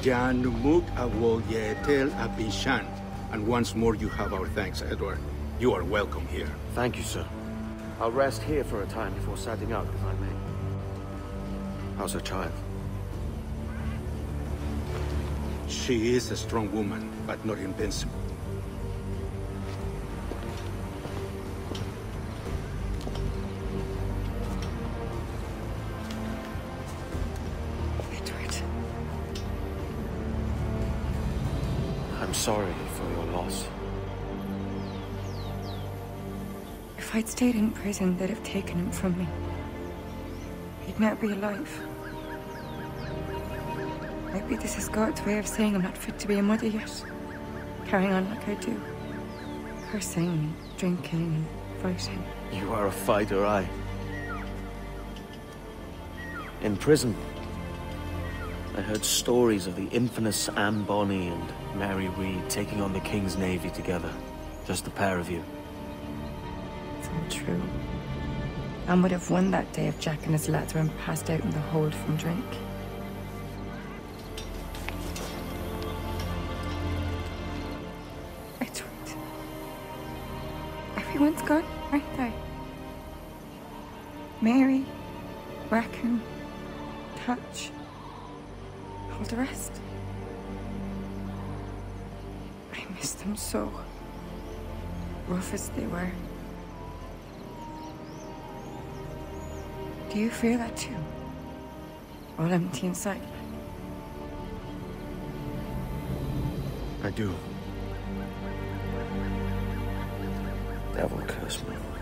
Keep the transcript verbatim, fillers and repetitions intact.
Jan Numuk Awol Yetel Abishan. And once more you have our thanks, Edward. You are welcome here. Thank you, sir. I'll rest here for a time before setting out, if I may. How's her child? She is a strong woman, but not invincible. Edward. I'm sorry for your loss. If I'd stayed in prison, they'd have taken him from me. He'd never be alive. Maybe this is God's way of saying I'm not fit to be a mother yet. Carrying on like I do. Cursing, drinking, fighting. You are a fighter, aye. In prison, I heard stories of the infamous Anne Bonny and Mary Read taking on the King's Navy together. Just the pair of you. It's all true. Anne would have won that day if Jack and his lads weren't passed out in the hold from drink. Edward. Everyone's gone, aren't they? Mary, Raccoon, Touch, all the rest. I miss them so. Rough as they were. Do you feel that too? All empty inside? I do. Devil curse me.